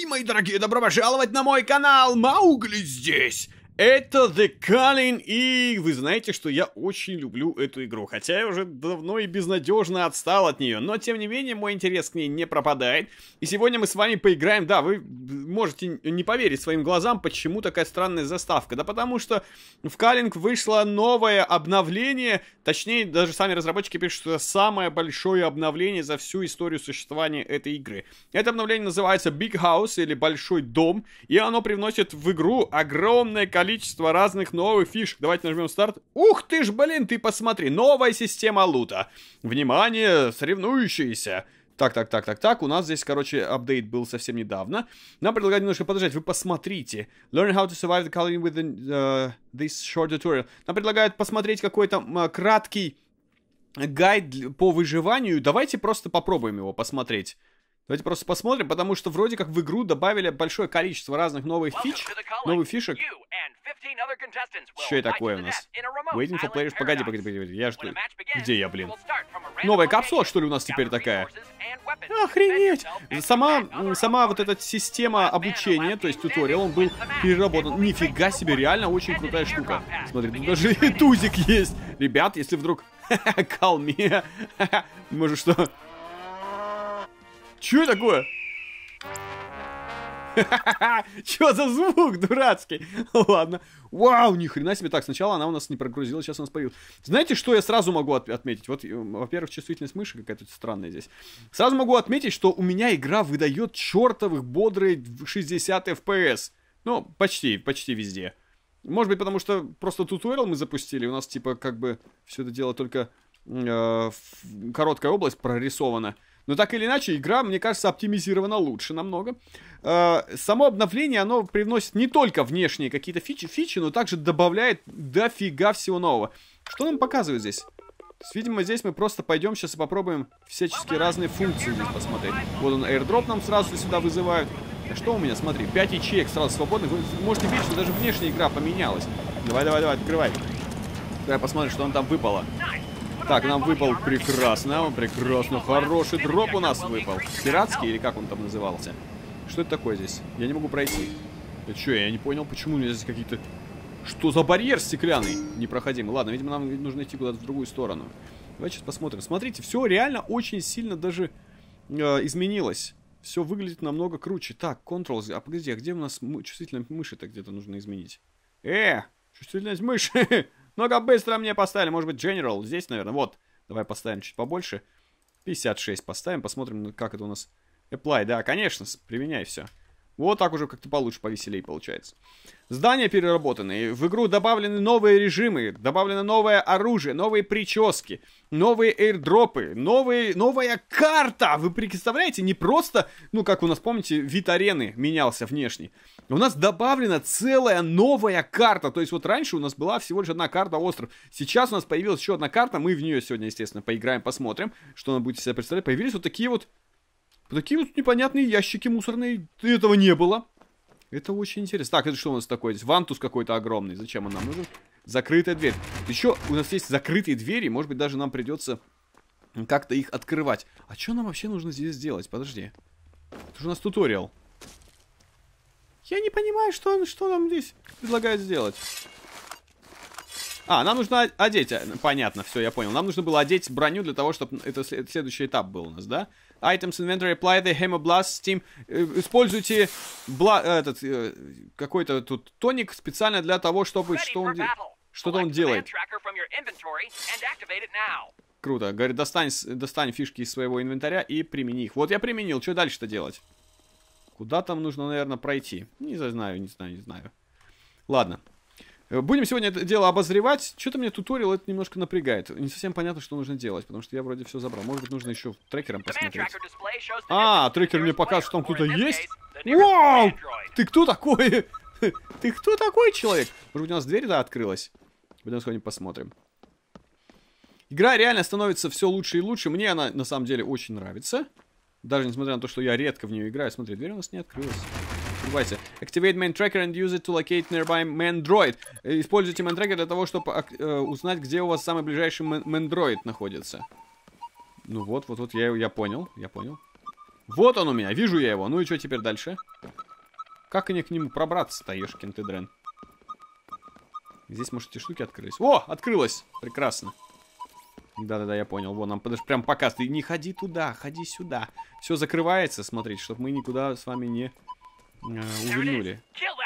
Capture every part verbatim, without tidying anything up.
Эй, мои дорогие, добро пожаловать на мой канал! Маугли здесь! Это The Calling, и вы знаете, что я очень люблю эту игру, хотя я уже давно и безнадежно отстал от нее, но тем не менее мой интерес к ней не пропадает, и сегодня мы с вами поиграем. Да, вы можете не поверить своим глазам, почему такая странная заставка, да потому что в Calling вышло новое обновление, точнее даже сами разработчики пишут, что это самое большое обновление за всю историю существования этой игры. Это обновление называется Big House или Большой Дом, и оно привносит в игру огромное количество количество разных новых фишек. Давайте нажмем старт. Ух ты ж, блин, ты посмотри. Новая система лута. Внимание, соревнующиеся. Так, так, так, так, так. У нас здесь, короче, апдейт был совсем недавно. Нам предлагают немножко подождать. Вы посмотрите. Learn how to survive the calling with the, uh, this short tutorial. Нам предлагают посмотреть какой-то uh, краткий гайд по выживанию. Давайте просто попробуем его посмотреть. Давайте просто посмотрим, потому что вроде как в игру добавили большое количество разных новых фич, новых фишек. Что это такое у нас? Waiting for players. Погоди, погоди, погоди. Я что? Где я, блин? Новая капсула, что ли, у нас теперь такая? Охренеть! Сама, сама вот эта система обучения, то есть туториал, он был переработан. Нифига себе, реально очень крутая штука. Смотри, тут даже и тузик есть. Ребят, если вдруг... Калме. Может, что... Чё такое? Чё за звук дурацкий? Ладно. Вау, ни хрена себе. Так, сначала она у нас не прогрузилась, сейчас у нас появилась. Знаете, что я сразу могу от отметить? Вот, во-первых, чувствительность мыши какая-то странная здесь. Сразу могу отметить, что у меня игра выдает чертовых бодрые шестьдесят эф пи эс. Ну, почти, почти везде. Может быть, потому что просто туториал мы запустили, у нас типа как бы все это дело только э, короткая область прорисована. Но так или иначе, игра, мне кажется, оптимизирована лучше намного. Э, само обновление, оно привносит не только внешние какие-то фичи, фичи, но также добавляет дофига всего нового. Что нам показывают здесь? Видимо, здесь мы просто пойдем сейчас и попробуем всяческие разные функции здесь посмотреть. Вот он, airdrop нам сразу сюда вызывают. А что у меня, смотри, пять ячеек сразу свободных. Вы можете видеть, что даже внешняя игра поменялась. Давай, давай, давай, открывай. Давай посмотрим, что нам там выпало. Так, нам выпал прекрасно, прекрасно, хороший дроп у нас выпал. Пиратский или как он там назывался? Что это такое здесь? Я не могу пройти. Это что, я не понял, почему у меня здесь какие-то... Что за барьер стеклянный? Непроходимый. Ладно, видимо, нам нужно идти куда-то в другую сторону. Давайте сейчас посмотрим. Смотрите, все реально очень сильно даже э, изменилось. Все выглядит намного круче. Так, Controls. А погоди, а где у нас мы... чувствительность мыши-то где-то нужно изменить? Э, чувствительность мыши. Ну-ка, быстро мне поставили. Может быть, General. Здесь, наверное. Вот. Давай поставим чуть побольше. пятьдесят шесть поставим. Посмотрим, как это у нас. Apply. Да, конечно. Применяй все. Вот так уже как-то получше, повеселее получается. Здания переработаны. В игру добавлены новые режимы. Добавлено новое оружие. Новые прически. Новые эйрдропы. Новые, новая карта. Вы представляете? Не просто, ну как у нас, помните, вид арены менялся внешний. У нас добавлена целая новая карта. То есть вот раньше у нас была всего лишь одна карта остров. Сейчас у нас появилась еще одна карта. Мы в нее сегодня, естественно, поиграем, посмотрим, что она будет из себя представлять. Появились вот такие вот Такие вот непонятные ящики мусорные. Этого не было. Это очень интересно. Так, это что у нас такое здесь? Вантус какой-то огромный. Зачем он нам нужен? Закрытая дверь. Еще у нас есть закрытые двери. Может быть, даже нам придется как-то их открывать. А что нам вообще нужно здесь сделать? Подожди. Это же у нас туториал. Я не понимаю, что, что нам здесь предлагают сделать. А, нам нужно одеть. Понятно, все, я понял. Нам нужно было одеть броню для того, чтобы это следующий этап был у нас, да? Items inventory, apply the hemoblast steam. Используйте бла... этот какой-то тут тоник специально для того, чтобы что он что-то он делает. Круто. Говорит, достань, достань фишки из своего инвентаря и примени их. Вот я применил. Что дальше-то делать? Куда там нужно, наверное, пройти? Не знаю, не знаю, не знаю. Ладно. Будем сегодня это дело обозревать. Что-то мне туториал это немножко напрягает. Не совсем понятно, что нужно делать, потому что я вроде все забрал. Может быть, нужно еще трекером посмотреть. А, трекер мне показывает, что там кто-то есть. Вау! Ты кто такой? Ты кто такой, человек? Может быть, у нас дверь, да, открылась? Пойдем сходим посмотрим. Игра реально становится все лучше и лучше. Мне она, на самом деле, очень нравится. Даже несмотря на то, что я редко в нее играю. Смотри, дверь у нас не открылась. Открывайте. Activate main tracker and use it to locate nearby Mandroid. Используйте main tracker для того, чтобы э, узнать, где у вас самый ближайший Mandroid находится. Ну вот, вот, вот, я, я понял, я понял. Вот он у меня, вижу я его. Ну и что теперь дальше? Как мне к нему пробраться-то, ешкин ты дрен? Здесь, может, эти штуки открылись. О, открылось! Прекрасно. Да-да-да, я понял. Вон, нам подожди, прям показ. Ты не ходи туда, ходи сюда. Все закрывается, смотрите, чтобы мы никуда с вами не э, увильнули.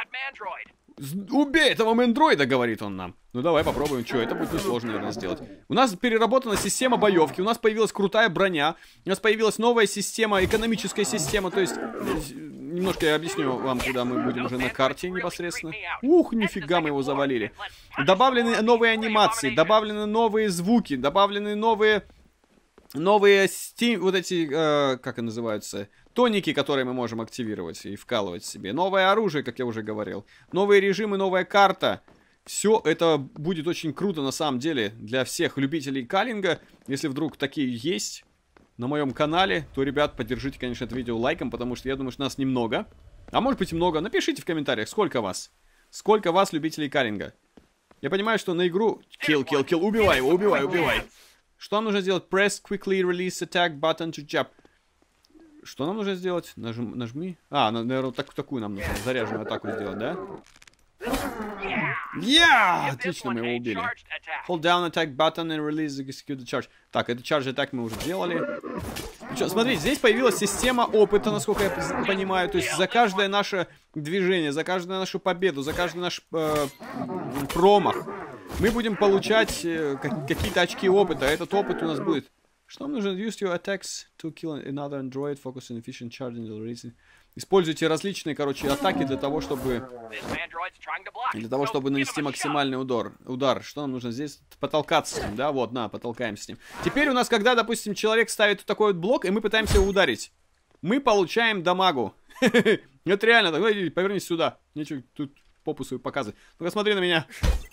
Убей этого мендроида, говорит он нам. Ну давай попробуем, что, это будет несложно, наверное, сделать. У нас переработана система боевки, у нас появилась крутая броня, у нас появилась новая система, экономическая система, то есть... Немножко я объясню вам, когда мы будем уже на карте непосредственно. Ух, нифига мы его завалили. Добавлены новые анимации, добавлены новые звуки, добавлены новые... Новые стим... Вот эти, э, как они называются... Тоники, которые мы можем активировать и вкалывать себе. Новое оружие, как я уже говорил. Новые режимы, новая карта. Все это будет очень круто на самом деле для всех любителей каллинга. Если вдруг такие есть на моем канале, то, ребят, поддержите, конечно, это видео лайком, потому что я думаю, что нас немного. А может быть и много. Напишите в комментариях, сколько вас. Сколько вас, любителей каллинга. Я понимаю, что на игру... Kill, kill, kill. Убивай его, убивай, убивай. Что нам нужно сделать? Press quickly release attack button to jump. Что нам нужно сделать? Нажм, нажми. А, наверное, так, такую нам нужно заряженную атаку сделать, да? Yeah! Отлично, мы его убили. Hold down attack button and release execute the charge. Так, это charge attack мы уже делали. Что, смотрите, здесь появилась система опыта, насколько я понимаю. То есть за каждое наше движение, за каждую нашу победу, за каждый наш э, промах мы будем получать э, какие-то очки опыта. Этот опыт у нас будет... Что нам нужно? Use your attacks to kill another android, focus on efficient charging and releasing. Используйте различные, короче, атаки для того, чтобы... Для того, чтобы нанести максимальный удар. Удар. Что нам нужно здесь? Потолкаться с ним, да? Вот, на, потолкаемся с ним. Теперь у нас, когда, допустим, человек ставит такой вот блок, и мы пытаемся его ударить, мы получаем дамагу. Это реально. Повернись сюда. Нечего тут попу свою показывать. Ну-ка, смотри на меня.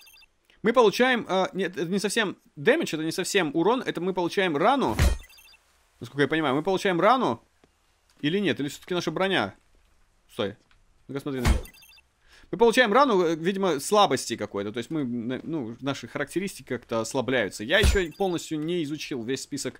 Мы получаем... Э, нет, это не совсем дэмидж, это не совсем урон, это мы получаем рану. Насколько я понимаю, мы получаем рану. Или нет, или все-таки наша броня. Стой. Ну-ка, смотри на меня. Мы получаем рану, видимо, слабости какой-то. То есть мы, ну, наши характеристики как-то ослабляются. Я еще полностью не изучил весь список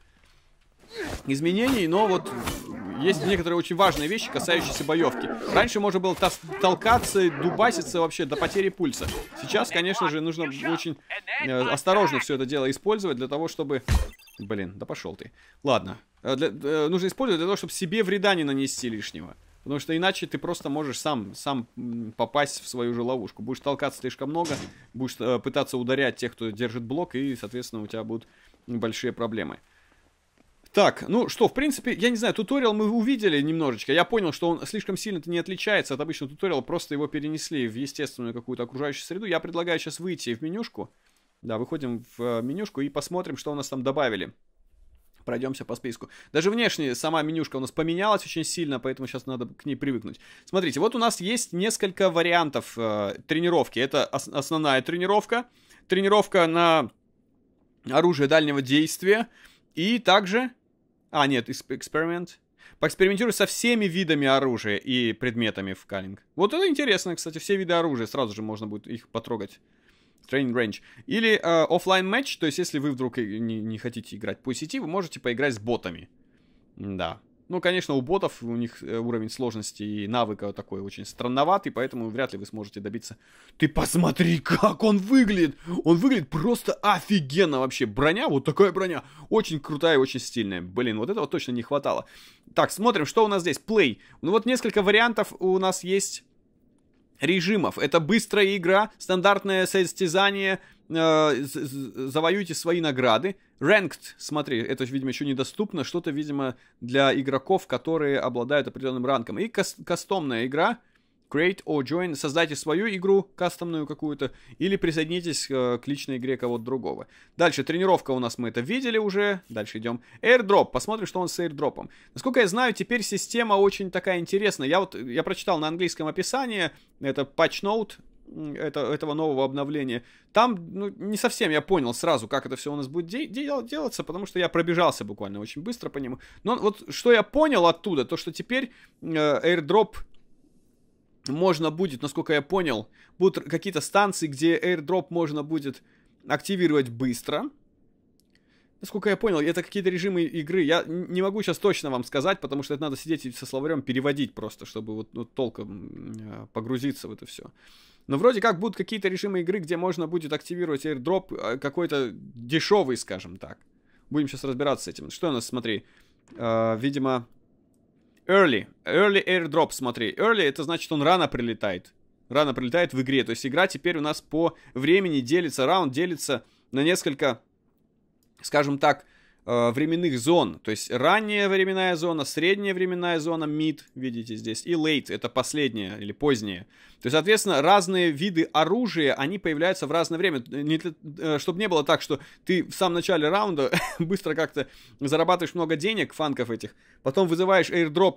изменений, но вот есть некоторые очень важные вещи, касающиеся боевки. Раньше можно было толкаться, дубаситься вообще до потери пульса. Сейчас, конечно же, нужно очень э, осторожно все это дело использовать для того, чтобы... Блин, да пошел ты. Ладно. Для, э, нужно использовать для того, чтобы себе вреда не нанести лишнего. Потому что иначе ты просто можешь сам, сам попасть в свою же ловушку. Будешь толкаться слишком много, будешь э, пытаться ударять тех, кто держит блок, и, соответственно, у тебя будут большие проблемы. Так, ну что, в принципе, я не знаю, туториал мы увидели немножечко. Я понял, что он слишком сильно-то не отличается от обычного туториала, просто его перенесли в естественную какую-то окружающую среду. Я предлагаю сейчас выйти в менюшку. Да, выходим в менюшку и посмотрим, что у нас там добавили. Пройдемся по списку. Даже внешне сама менюшка у нас поменялась очень сильно, поэтому сейчас надо к ней привыкнуть. Смотрите, вот у нас есть несколько вариантов э, тренировки. Это ос основная тренировка. Тренировка на оружие дальнего действия. И также... А, нет, эксперимент. Поэкспериментируй со всеми видами оружия и предметами в каллинг. Вот это интересно, кстати, все виды оружия. Сразу же можно будет их потрогать. Training Range. Или э, оффлайн матч, то есть если вы вдруг не, не хотите играть по сети, вы можете поиграть с ботами. Да. Ну, конечно, у ботов у них уровень сложности и навыка такой очень странноватый, поэтому вряд ли вы сможете добиться... Ты посмотри, как он выглядит! Он выглядит просто офигенно вообще. Броня, вот такая броня, очень крутая и очень стильная. Блин, вот этого точно не хватало. Так, смотрим, что у нас здесь. Play. Ну вот несколько вариантов у нас есть... режимов. Это быстрая игра, стандартное состязание, э, завоюйте свои награды. Ranked, смотри, это, видимо, еще недоступно. Что-то, видимо, для игроков, которые обладают определенным ранком. И кас кастомная игра. Create or join. Создайте свою игру, кастомную какую-то, или присоединитесь э, к личной игре кого-то другого. Дальше, тренировка у нас, мы это видели уже. Дальше идем. Airdrop. Посмотрим, что он с airdropом. Насколько я знаю, теперь система очень такая интересная. Я вот, я прочитал на английском описании, это patch note это, этого нового обновления. Там, ну, не совсем я понял сразу, как это все у нас будет де де делаться, потому что я пробежался буквально очень быстро по нему. Но вот что я понял оттуда, то что теперь э, airdrop... можно будет, насколько я понял, будут какие-то станции, где airdrop можно будет активировать быстро. насколько я понял, это какие-то режимы игры. Я не могу сейчас точно вам сказать, потому что это надо сидеть и со словарем переводить просто, чтобы вот, вот толком погрузиться в это все. Но вроде как будут какие-то режимы игры, где можно будет активировать airdrop какой-то дешевый, скажем так. Будем сейчас разбираться с этим. Что у нас, смотри, э, видимо, early. Early airdrop, смотри. Early, это значит, он рано прилетает. Рано прилетает в игре. То есть игра теперь у нас по времени делится, раунд делится на несколько, скажем так, временных зон. То есть ранняя временная зона, средняя временная зона, mid, видите здесь, и late, это последняя или поздняя. То есть, соответственно, разные виды оружия, они появляются в разное время. Не, чтобы не было так, что ты в самом начале раунда быстро как-то зарабатываешь много денег, фанков этих, потом вызываешь airdrop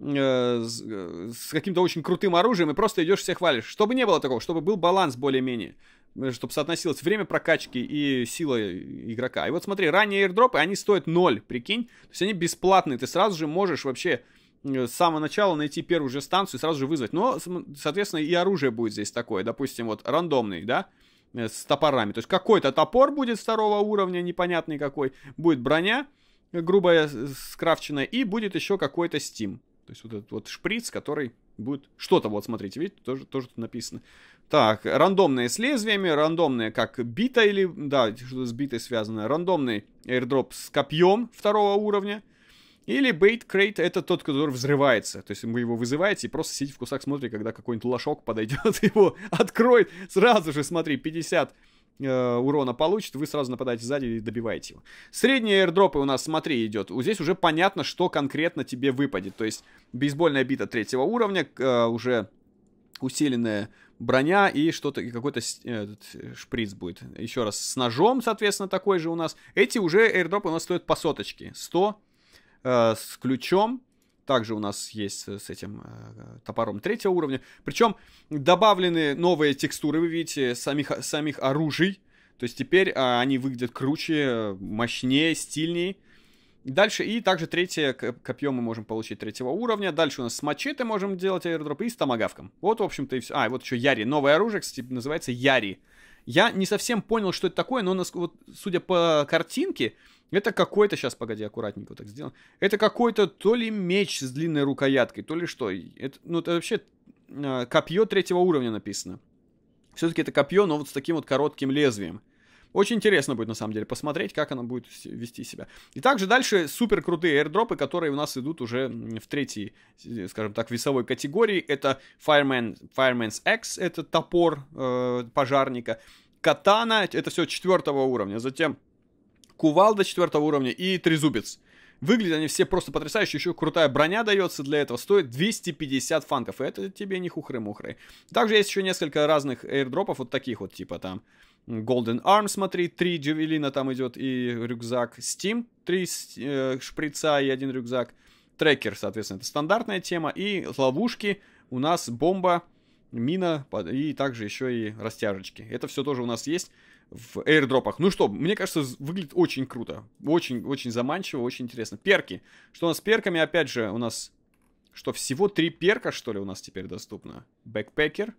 э, с, с каким-то очень крутым оружием и просто идешь всех валишь. Чтобы не было такого, чтобы был баланс более-менее. Чтобы соотносилось время прокачки и сила игрока. И вот смотри, ранние airdropы, они стоят ноль, прикинь. То есть они бесплатные, ты сразу же можешь вообще с самого начала найти первую же станцию и сразу же вызвать. Но, соответственно, и оружие будет здесь такое, допустим, вот рандомный, да, с топорами. То есть какой-то топор будет второго уровня, непонятный какой, будет броня грубая, скрафченная, и будет еще какой-то стим. То есть вот этот вот шприц, который будет что-то, вот смотрите, видите, тоже, тоже тут написано. Так, рандомные с лезвиями, рандомные как бита или, да, что-то с битой связано, рандомный airdrop с копьем второго уровня. Или bait crate, это тот, который взрывается. То есть вы его вызываете и просто сидите в кусах, смотрите, когда какой-нибудь лошок подойдет, его откроет, сразу же, смотри, пятьдесят э, урона получит, вы сразу нападаете сзади и добиваете его. Средние airdropы у нас, смотри, идет. Вот здесь уже понятно, что конкретно тебе выпадет. То есть бейсбольная бита третьего уровня, э, уже усиленная броня и что-то, и какой-то этот, шприц будет. Еще раз, с ножом, соответственно, такой же у нас. Эти уже airdropы у нас стоят по соточке. сто э, с ключом. Также у нас есть с этим э, топором третьего уровня. Причем добавлены новые текстуры, вы видите, самих, самих оружий. То есть теперь э, они выглядят круче, мощнее, стильнее. Дальше, и также третье копье мы можем получить третьего уровня. Дальше у нас с мачете можем делать airdrop и с томагавком. Вот, в общем-то, и все. А, и вот еще Яри. Новое оружие, кстати, называется Яри. Я не совсем понял, что это такое, но, вот, судя по картинке, это какой-то... Сейчас, погоди, аккуратненько вот так сделаем. Это какой-то то ли меч с длинной рукояткой, то ли что. Это, ну, это вообще э, копье третьего уровня написано. Все-таки это копье, но вот с таким вот коротким лезвием. Очень интересно будет, на самом деле, посмотреть, как она будет вести себя. И также дальше супер крутые airdropы, которые у нас идут уже в третьей, скажем так, весовой категории. Это Fireman, Fireman's Axe, это топор э, пожарника. Катана, это все четвертого уровня. Затем кувалда четвертого уровня и трезубец. Выглядят они все просто потрясающе. Еще крутая броня дается для этого. Стоит двести пятьдесят фанков. И это тебе не хухры-мухры. Также есть еще несколько разных airdropов. Вот таких вот типа там Golden Arm, смотри, три джавелина там идет и рюкзак. Steam, три э, шприца и один рюкзак. Трекер, соответственно, это стандартная тема. И ловушки у нас бомба, мина и также еще и растяжечки. Это все тоже у нас есть в airdropах. Ну что, мне кажется, выглядит очень круто. Очень, очень заманчиво, очень интересно. Перки. Что у нас с перками? Опять же, у нас... Что, всего три перка, что ли, у нас теперь доступно? Бэкпекер.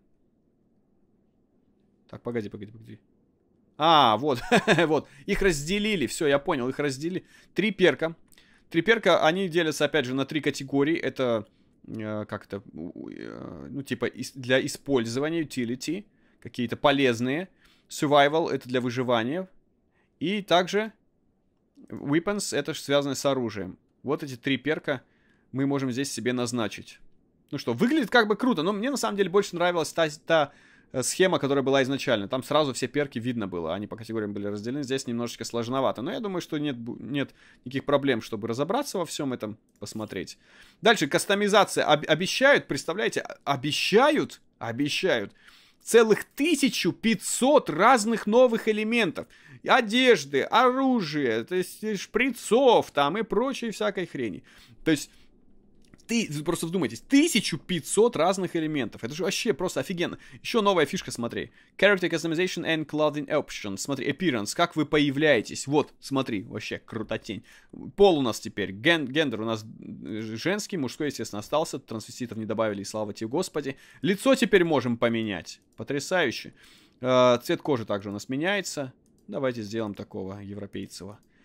Так, погоди, погоди, погоди. А, вот, вот. Их разделили. Все, я понял, их разделили. Три перка. Три перка, они делятся, опять же, на три категории. Это, э, как это, э, ну, типа, из, для использования, utility. Какие-то полезные. Survival — это для выживания. И также weapons — это связано с оружием. Вот эти три перка мы можем здесь себе назначить. Ну что, выглядит как бы круто, но мне на самом деле больше нравилась та, та схема, которая была изначально. Там сразу все перки видно было, они по категориям были разделены. Здесь немножечко сложновато, но я думаю, что нет, нет никаких проблем, чтобы разобраться во всем этом, посмотреть. Дальше, кастомизация. Об, обещают, представляете, обещают, обещают целых тысячу пятьсот разных новых элементов. Одежды, оружия, то есть шприцов там и прочей всякой хрени. То есть, ты просто вдумайтесь, тысяча пятьсот разных элементов. Это же вообще просто офигенно. Еще новая фишка, смотри. Character Customization and Clothing Options. Смотри, Appearance, как вы появляетесь. Вот, смотри, вообще крутотень. Пол у нас теперь, ген, гендер у нас женский, мужской, естественно, остался. Трансвеститов не добавили, и слава тебе, Господи. Лицо теперь можем поменять. Потрясающе. Э, цвет кожи также у нас меняется. Давайте сделаем такого европейцева.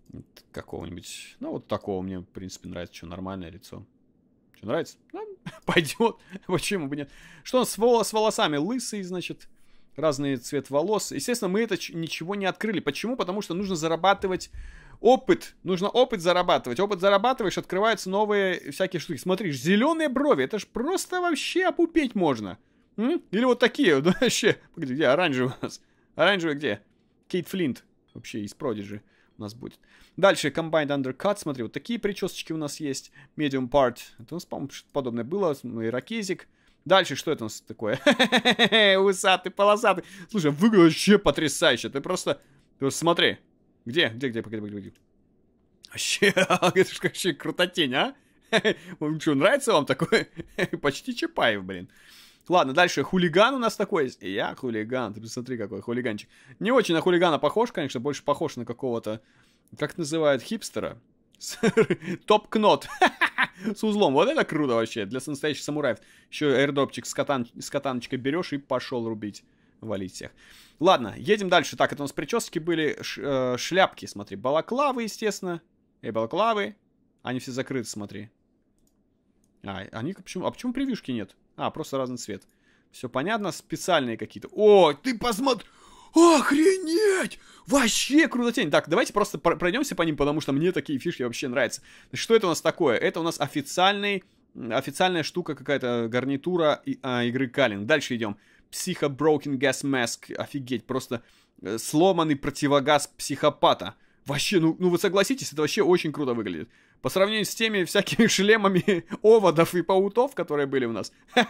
Какого-нибудь, ну, вот такого мне, в принципе, нравится. Что, нормальное лицо. Что, нравится? Ну, пойдет. Почему бы нет? Что он с, волос, с волосами? Лысый, значит, разный цвет волос. Естественно, мы это ничего не открыли. Почему? Потому что нужно зарабатывать опыт. Нужно опыт зарабатывать. Опыт зарабатываешь, открываются новые всякие штуки. Смотри, зеленые брови. Это ж просто вообще опупеть можно. М? Или вот такие. Да, вообще. Погоди, где оранжевый у нас? Оранжевый где? Кейт Флинт. Вообще из Prodigy у нас будет. Дальше Combined Undercut. Смотри, вот такие причесочки у нас есть. Medium Part. Это у нас, по-моему, что-то подобное было. Ирокезик. Дальше, что это у нас такое? Усатый, полосатый. Слушай, выглядит вообще потрясающе. Ты просто... Ты просто смотри. Где? Где, где? Погоди, погоди. Вообще, это же вообще крутотень, а? Что, нравится вам такое? Почти Чапаев, блин. Ладно, дальше хулиган у нас такой есть. Я хулиган, ты посмотри, какой хулиганчик. Не очень на хулигана похож, конечно, больше похож на какого-то, как называют, хипстера. Топ-кнот. С узлом. Вот это круто вообще, для настоящих самураев. Еще аирдропчик с, катан... с катаночкой берешь и пошел рубить, валить всех. Ладно, едем дальше. Так, это у нас прически были, ш... э, шляпки, смотри. Балаклавы, естественно. Эй, балаклавы. Они все закрыты, смотри. А, они почему... А почему превьюшки нет? А, просто разный цвет. Все понятно, специальные какие-то. О, ты посмотри! Охренеть! Вообще крутотень. Так, давайте просто пройдемся по ним, потому что мне такие фишки вообще нравятся. Что это у нас такое? Это у нас официальный, официальная штука, какая-то гарнитура а, игры Калин. Дальше идем. Psycho Broken Gas Mask. Офигеть, просто э, сломанный противогаз психопата. Вообще, ну, ну вы согласитесь, это вообще очень круто выглядит. По сравнению с теми всякими шлемами оводов и паутов, которые были у нас.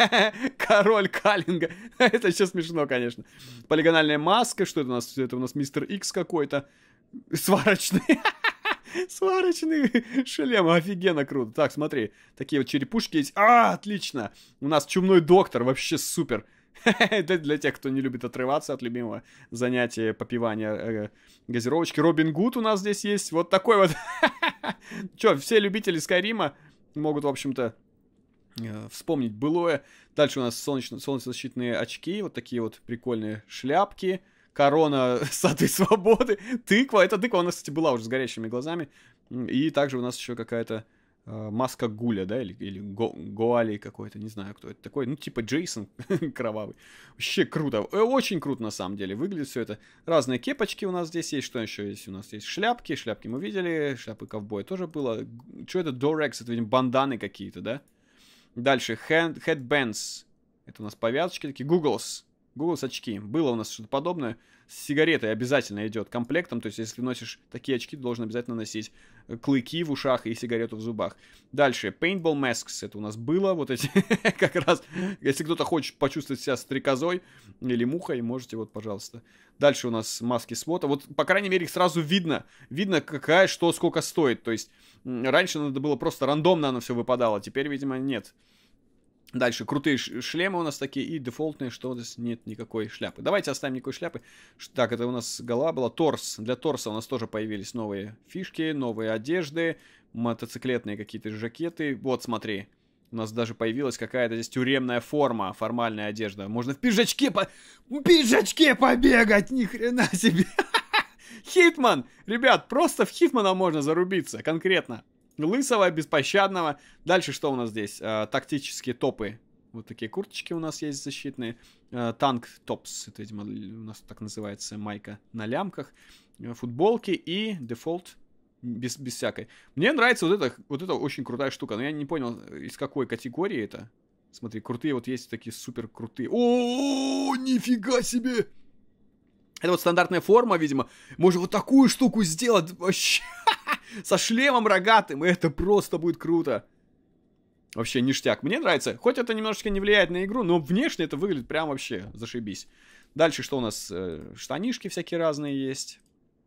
Король Каллинга. Это еще смешно, конечно. Полигональная маска. Что это у нас? Это у нас мистер Икс какой-то. Сварочный. Сварочный шлем. Офигенно круто. Так, смотри. Такие вот черепушки есть. А, отлично. У нас чумной доктор. Вообще супер. Это для тех, кто не любит отрываться от любимого занятия попивания э, газировочки. Робин Гуд у нас здесь есть. Вот такой вот. Че, все любители Скайрима могут, в общем-то, э, вспомнить былое. Дальше у нас солнечно- солнцезащитные очки. Вот такие вот прикольные шляпки. Корона Сады Свободы. Тыква. Эта тыква у нас, кстати, была уже с горящими глазами. И также у нас еще какая-то маска Гуля, да, или, или Го, Гоали какой-то, не знаю, кто это такой, ну, типа Джейсон кровавый. Вообще круто, очень круто на самом деле, выглядит все это. Разные кепочки у нас здесь есть, что еще есть? У нас есть шляпки, шляпки мы видели, шляпы ковбоя тоже было. Что это? Дорекс, это, видимо, банданы какие-то, да? Дальше, hand, headbands, это у нас повязочки такие, Googles, Googles очки, было у нас что-то подобное. С сигаретой обязательно идет комплектом, то есть если носишь такие очки, ты должен обязательно носить клыки в ушах и сигарету в зубах. Дальше, paintball masks, это у нас было, вот эти, как раз, если кто-то хочет почувствовать себя стрекозой или мухой, можете, вот, пожалуйста. Дальше у нас маски свота, вот, по крайней мере, их сразу видно, видно, какая, что, сколько стоит, то есть раньше надо было просто рандомно оно все выпадало, теперь, видимо, нет. Дальше крутые шлемы у нас такие и дефолтные, что здесь нет никакой шляпы. Давайте оставим никакой шляпы. Так, это у нас голова была. Торс. Для торса у нас тоже появились новые фишки, новые одежды, мотоциклетные какие-то жакеты. Вот, смотри. У нас даже появилась какая-то здесь тюремная форма, формальная одежда. Можно в пиджачке по... в пиджачке побегать, ни хрена себе. Хитман! Ребят, просто в Хитмана можно зарубиться, конкретно. Лысого, беспощадного. Дальше что у нас здесь? А, тактические топы. Вот такие курточки у нас есть защитные. А, танк топс. Это, видимо, у нас так называется майка на лямках. А, футболки и дефолт без, без всякой. Мне нравится вот это, вот это очень крутая штука. Но я не понял, из какой категории это. Смотри, крутые вот есть такие супер крутые. О, нифига себе! Это вот стандартная форма, видимо. Можно вот такую штуку сделать вообще со шлемом рогатым. И это просто будет круто. Вообще ништяк. Мне нравится. Хоть это немножечко не влияет на игру, но внешне это выглядит прям вообще зашибись. Дальше что у нас? Штанишки всякие разные есть.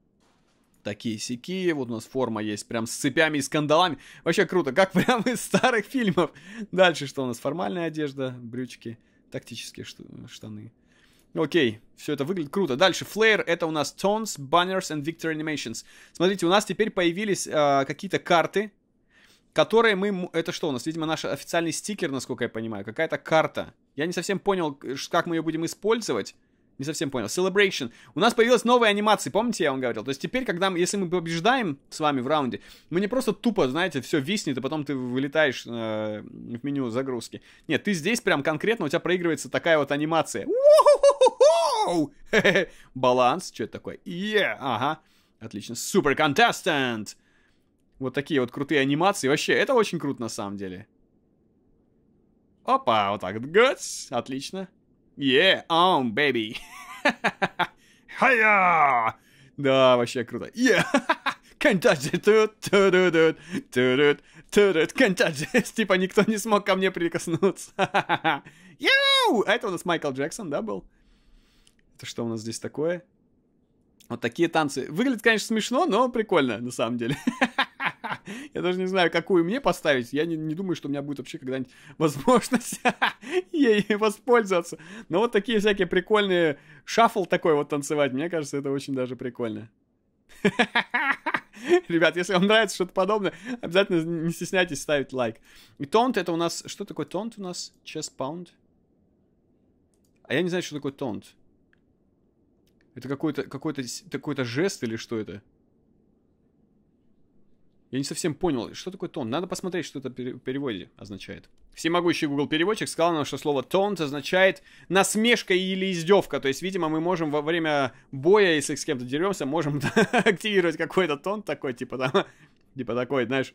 Такие-сякие. Вот у нас форма есть прям с цепями и с кандалами. Вообще круто. Как прям из старых фильмов. Дальше что у нас? Формальная одежда, брючки, тактические штаны. Окей, все это выглядит круто. Дальше, Flare, это у нас Tones, Banners and Victory Animations. Смотрите, у нас теперь появились э, какие-то карты, которые мы... Это что у нас? Видимо, наш официальный стикер, насколько я понимаю. Какая-то карта. Я не совсем понял, как мы ее будем использовать. Не совсем понял. Celebration. У нас появилась новая анимация, помните, я вам говорил? То есть теперь, когда мы, если мы побеждаем с вами в раунде, мы не просто тупо, знаете, все виснет, и потом ты вылетаешь э, в меню загрузки. Нет, ты здесь прям конкретно, у тебя проигрывается такая вот анимация. Баланс. Что это такое? Yeah, ага. Отлично. Super Contestant. Вот такие вот крутые анимации. Вообще, это очень круто на самом деле. Опа, вот так. Good. Отлично. Yeah, on, baby. Хая! Да, вообще круто. Yeah. Can't touch it. Can't touch it. Типа никто не смог ко мне прикоснуться. Йоу! А это у нас Майкл Джексон, да, был? Это что у нас здесь такое? Вот такие танцы. Выглядит, конечно, смешно, но прикольно, на самом деле. Я даже не знаю, какую мне поставить. Я не, не думаю, что у меня будет вообще когда-нибудь возможность ей воспользоваться. Но вот такие всякие прикольные шаффл такой вот танцевать, мне кажется, это очень даже прикольно. Ребят, если вам нравится что-то подобное, обязательно не стесняйтесь ставить лайк. И тонт это у нас... Что такое тонт у нас? Chest pound? А я не знаю, что такое тонт. Это какой-то какой-то какой-то жест или что это? Я не совсем понял, что такое тон. Надо посмотреть, что это в переводе означает. Всемогущий Google переводчик сказал нам, что слово taunt означает насмешка или издевка. То есть, видимо, мы можем во время боя, если с кем-то деремся, можем активировать какой-то тон такой, типа там, типа такой, знаешь,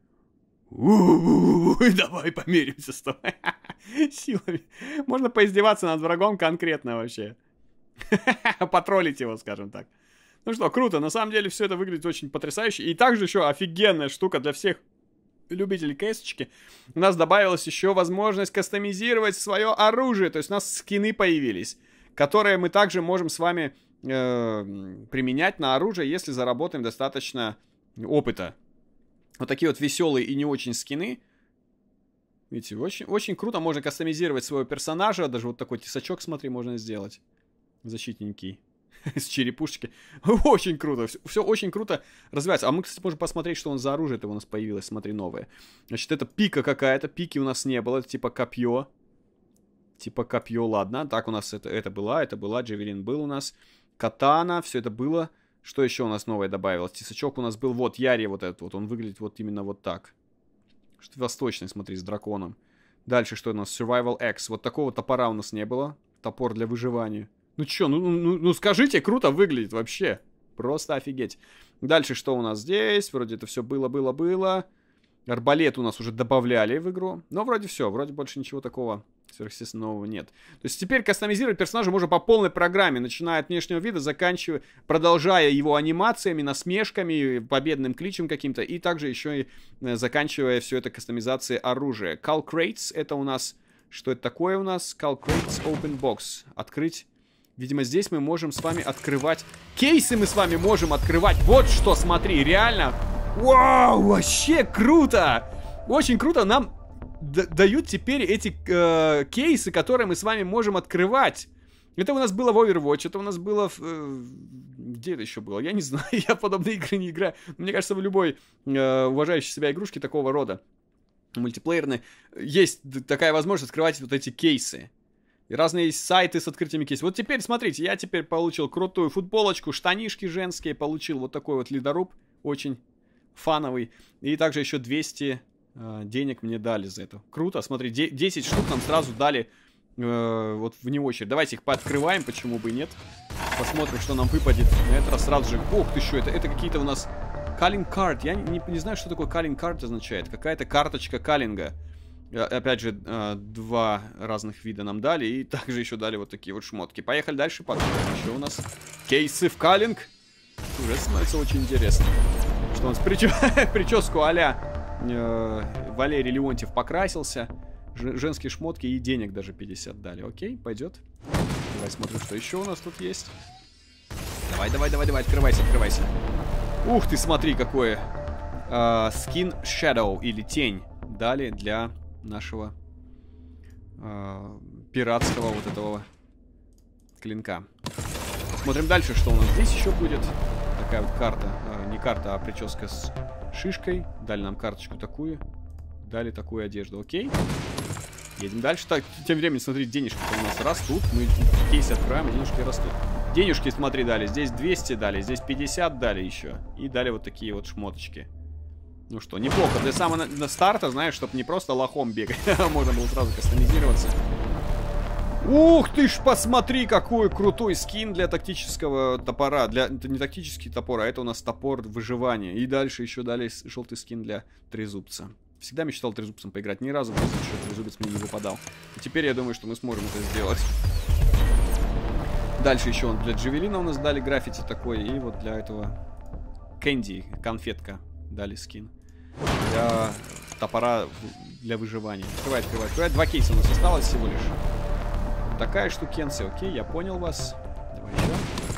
давай помиримся с тобой силами. Можно поиздеваться над врагом конкретно вообще. Потроллить его, скажем так. Ну что, круто, на самом деле все это выглядит очень потрясающе. И также еще офигенная штука для всех любителей кэсочки. У нас добавилась еще возможность кастомизировать свое оружие. То есть у нас скины появились, которые мы также можем с вами э, применять на оружие, если заработаем достаточно опыта. Вот такие вот веселые и не очень скины. Видите, очень, очень круто можно кастомизировать своего персонажа. Даже вот такой тесачок, смотри, можно сделать. Защитненький. С черепушечки. Очень круто. Все, все очень круто развивается. А мы, кстати, можем посмотреть, что он за оружие-то у нас появилось. Смотри, новое. Значит, это пика какая-то. Пики у нас не было. Это типа копье. Типа копье, ладно. Так, у нас это, это была, это была. Джавелин был у нас. Катана. Все это было. Что еще у нас новое добавилось? Тесачок у нас был. Вот, Яри вот этот вот. Он выглядит вот именно вот так. Что восточный, смотри, с драконом. Дальше что у нас? Survival X. Вот такого топора у нас не было. Топор для выживания. Ну чё, ну, ну, ну скажите, круто выглядит вообще. Просто офигеть. Дальше что у нас здесь? Вроде это все было-было-было. Арбалет у нас уже добавляли в игру. Но вроде все, вроде больше ничего такого сверхъестественного нового нет. То есть теперь кастомизировать персонажа можно по полной программе. Начиная от внешнего вида, заканчивая, продолжая его анимациями, насмешками, победным кличем каким-то. И также еще и заканчивая все это кастомизацией оружия. Call Crates это у нас... Что это такое у нас? Call Crates Open Box. Открыть... Видимо, здесь мы можем с вами открывать... Кейсы мы с вами можем открывать. Вот что, смотри, реально. Вау, вообще круто. Очень круто. Нам дают теперь эти э, кейсы, которые мы с вами можем открывать. Это у нас было в Overwatch, это у нас было в... Э, где это еще было? Я не знаю, я в подобные игры не играю. Мне кажется, в любой э, уважающей себя игрушке такого рода мультиплеерной есть такая возможность открывать вот эти кейсы. И разные сайты с открытиями кейсов. Вот теперь, смотрите, я теперь получил крутую футболочку, штанишки женские, получил вот такой вот ледоруб, очень фановый. И также еще двести э, денег мне дали за это. Круто, смотри, десять штук нам сразу дали э, вот вне очередь. Давайте их пооткрываем, почему бы и нет. Посмотрим, что нам выпадет. На этот раз сразу же, ох ты что, это, это какие-то у нас calling card. Я не, не, не знаю, что такое calling card означает. Какая-то карточка каллинга. Опять же, два разных вида нам дали. И также еще дали вот такие вот шмотки. Поехали дальше. Посмотрим, еще у нас кейсы в каллинг. Уже становится очень интересно. Что у нас прическу а-ля э, Валерий Леонтьев покрасился. Ж женские шмотки и денег даже пятьдесят дали. Окей, пойдет. Давай смотрим, что еще у нас тут есть. Давай, давай, давай, давай, открывайся, открывайся. Ух ты, смотри, какое. Э, скин Shadow или тень дали для нашего э, пиратского вот этого клинка. Смотрим дальше, что у нас здесь еще будет. Такая вот карта, э, не карта, а прическа с шишкой. Дали нам карточку такую. Дали такую одежду, окей. Едем дальше. Так, тем временем, смотри, денежки у нас растут. Мы кейсы открываем, и денежки растут. Денежки, смотри, дали. Здесь двести дали, здесь пятьдесят дали еще. И дали вот такие вот шмоточки. Ну что, неплохо. Для самого на, на старта, знаешь, чтобы не просто лохом бегать. Можно было сразу кастомизироваться. Ух ты ж, посмотри, какой крутой скин для тактического топора. Для, это не тактический топор, а это у нас топор выживания. И дальше еще дали желтый скин для трезубца. Всегда мечтал трезубцем поиграть. Ни разу просто еще трезубец мне не выпадал. И теперь я думаю, что мы сможем это сделать. Дальше еще он для джавелина у нас дали граффити такой. И вот для этого кэнди, конфетка, дали скин. Для топора для выживания. Открывай, открывай, открывай. Два кейса у нас осталось всего лишь. Такая штукенция. Окей, я понял вас. Давай еще.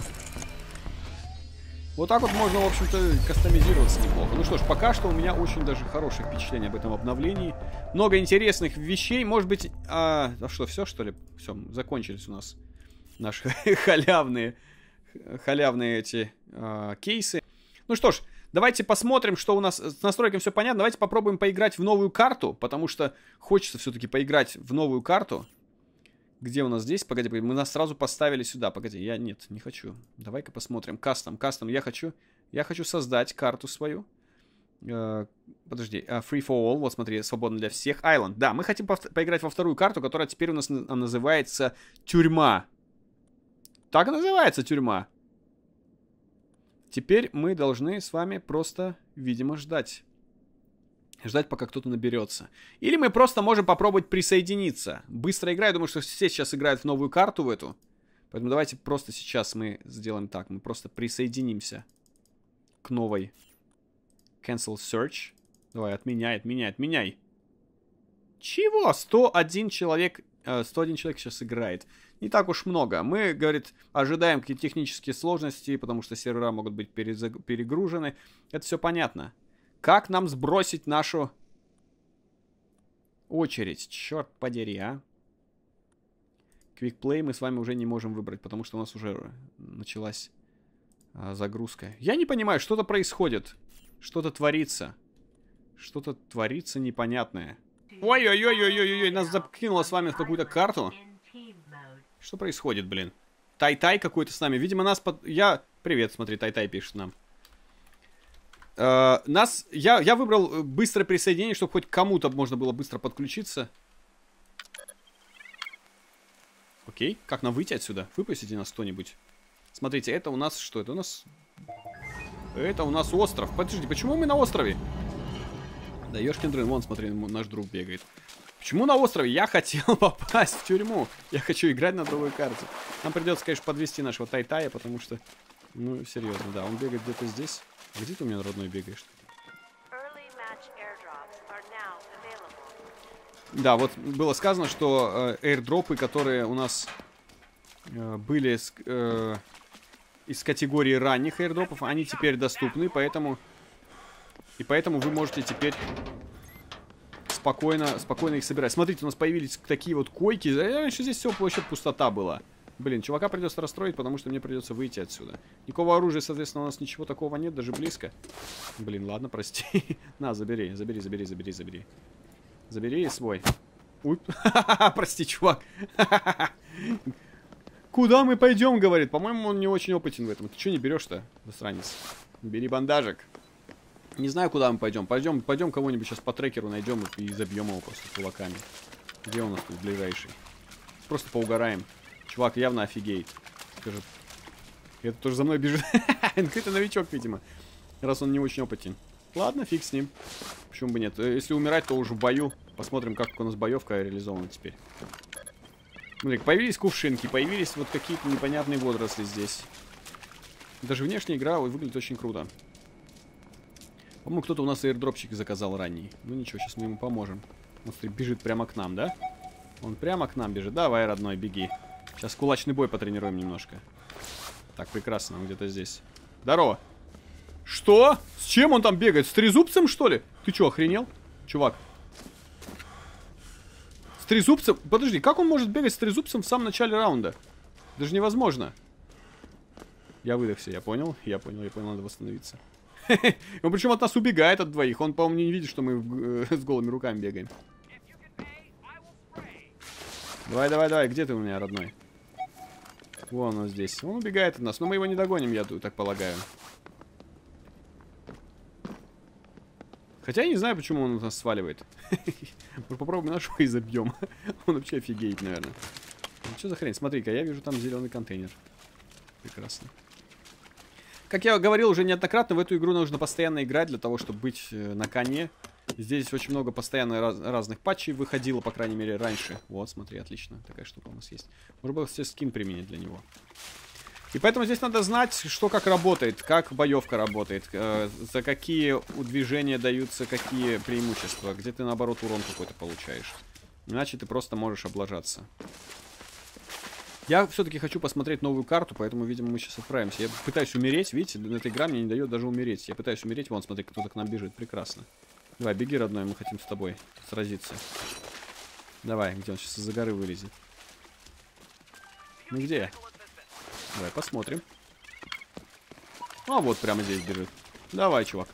Вот так вот можно, в общем-то, кастомизироваться неплохо. Ну что ж, пока что у меня очень даже хорошее впечатление об этом обновлении. Много интересных вещей. Может быть... А, а что, все, что ли? Все, закончились у нас наши халявные, халявные эти а, кейсы. Ну что ж, давайте посмотрим, что у нас с настройками все понятно. Давайте попробуем поиграть в новую карту, потому что хочется все-таки поиграть в новую карту. Где у нас здесь? Погоди, погоди, мы нас сразу поставили сюда. Погоди, я нет, не хочу. Давай-ка посмотрим. Кастом, кастом. Я хочу, я хочу создать карту свою. Uh, подожди, uh, Free for All, вот смотри, свободно для всех. Island, да, мы хотим по поиграть во вторую карту, которая теперь у нас называется Тюрьма. Так и называется Тюрьма. Теперь мы должны с вами просто, видимо, ждать. Ждать, пока кто-то наберется. Или мы просто можем попробовать присоединиться. Быстро играю, думаю, что все сейчас играют в новую карту в эту. Поэтому давайте просто сейчас мы сделаем так. Мы просто присоединимся к новой. Cancel search. Давай, отменяй, отменяй, отменяй. Чего? сто один человек, э, сто один человек сейчас играет. Не так уж много. Мы, говорит, ожидаем какие-то технические сложности, потому что сервера могут быть перегружены. Это все понятно. Как нам сбросить нашу очередь? Черт подери, а. Quick Play мы с вами уже не можем выбрать, потому что у нас уже началась а, загрузка. Я не понимаю, что-то происходит. Что-то творится. Что-то творится непонятное. Ой-ой-ой-ой-ой-ой, нас закинуло с вами в какую-то карту. Что происходит, блин? Тай-тай какой-то с нами. Видимо, нас под... Я... Привет, смотри, Тай-тай пишет нам. Uh, нас, я, я выбрал быстрое присоединение, чтобы хоть кому-то можно было быстро подключиться. Окей, как нам выйти отсюда? Выпустите нас кто-нибудь. Смотрите, это у нас, что это у нас? Это у нас остров. Подожди, почему мы на острове? Да ёшкин дрын, вон, смотри, наш друг бегает. Почему на острове? Я хотел попасть в тюрьму. Я хочу играть на новой карте. Нам придется, конечно, подвести нашего Тай-тая, потому что, ну, серьезно, да, он бегает где-то здесь. Где ты у меня, родной, бегаешь? Да, вот было сказано, что э, эйрдропы, которые у нас э, были с, э, из категории ранних эйрдропов, они теперь доступны, поэтому... И поэтому вы можете теперь спокойно, спокойно их собирать. Смотрите, у нас появились такие вот койки. Раньше здесь все вообще пустота была. Блин, чувака придется расстроить, потому что мне придется выйти отсюда. Никакого оружия, соответственно, у нас ничего такого нет, даже близко. Блин, ладно, прости. На, забери, забери, забери, забери, забери. Забери свой. Ой, прости, чувак. Куда мы пойдем, говорит. По-моему, он не очень опытен в этом. Ты что не берешь-то, засранец? Бери бандажик. Не знаю, куда мы пойдем. Пойдем, пойдем кого-нибудь сейчас по трекеру найдем и забьем его просто кулаками. Где у нас тут ближайший? Просто поугараем. Чувак явно офигеет. Скажет. Это тоже за мной бежит. Это новичок, видимо. Раз он не очень опытен. Ладно, фиг с ним. Почему бы нет? Если умирать, то уже в бою. Посмотрим, как у нас боевка реализована теперь. Смотри, появились кувшинки, появились вот какие-то непонятные водоросли здесь. Даже внешняя игра выглядит очень круто. По-моему, кто-то у нас эйрдропчик заказал ранний. Ну ничего, сейчас мы ему поможем. Он, смотри, бежит прямо к нам, да? Он прямо к нам бежит. Давай, родной, беги. Сейчас кулачный бой потренируем немножко. Так, прекрасно, он где-то здесь. Здорово. Что? С чем он там бегает? С трезубцем, что ли? Ты что, охренел? Чувак. С трезубцем? Подожди, как он может бегать с трезубцем в самом начале раунда? Это же невозможно. Я выдохся, я понял. Я понял, я понял, надо восстановиться. Он причем от нас убегает от двоих. Он, по-моему, не видит, что мы с голыми руками бегаем. Давай, давай, давай. Где ты у меня, родной? Вон он здесь. Он убегает от нас. Но мы его не догоним, я так полагаю. Хотя я не знаю, почему он нас сваливает. Попробуем нашего и забьем. Он вообще офигеет, наверное. Что за хрень? Смотри-ка, я вижу там зеленый контейнер. Прекрасно. Как я говорил уже неоднократно, в эту игру нужно постоянно играть для того, чтобы быть на коне. Здесь очень много постоянно раз, разных патчей выходило, по крайней мере, раньше. Вот, смотри, отлично. Такая штука у нас есть. Можно было все скин применить для него. И поэтому здесь надо знать, что как работает, как боевка работает, э, за какие движения даются какие преимущества, где ты, наоборот, урон какой-то получаешь. Иначе ты просто можешь облажаться. Я все-таки хочу посмотреть новую карту, поэтому, видимо, мы сейчас отправимся. Я пытаюсь умереть, видите, эта игра мне не дает даже умереть. Я пытаюсь умереть, вон, смотри, кто-то к нам бежит, прекрасно. Давай, беги, родной, мы хотим с тобой сразиться. Давай, где он сейчас из-за горы вылезет? Ну где? Давай, посмотрим. А, вот прямо здесь бежит. Давай, чувак.